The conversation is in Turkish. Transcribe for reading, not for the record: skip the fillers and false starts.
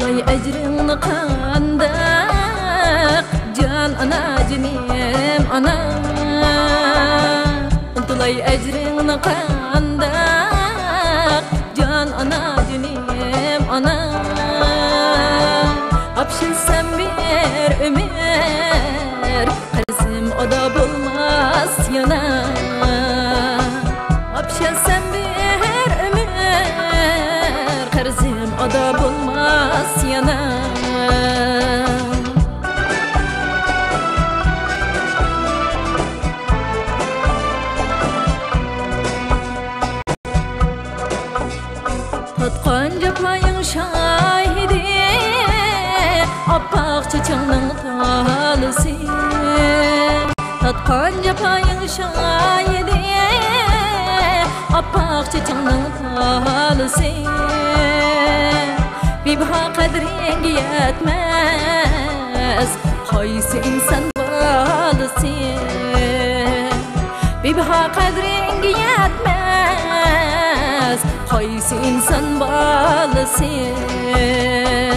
Untulay ecrini qandak can ana cinim ana. Untulay ecrini qandak can ana cinim ana. Apşilsem bir ömür qarzim oda bulmaz yana. Apşilsem bir ömür qarzim oda bulmaz yana. Tatqan jafayın şahidi Apaq çiçeğinin talısı. Tatqan jafayın şahidi Apaq çiçeğinin talısı. Bibaha kadrin yetmez Qaysı insan balısı. Bibaha kadrin yetmez Qaysı insan balısı.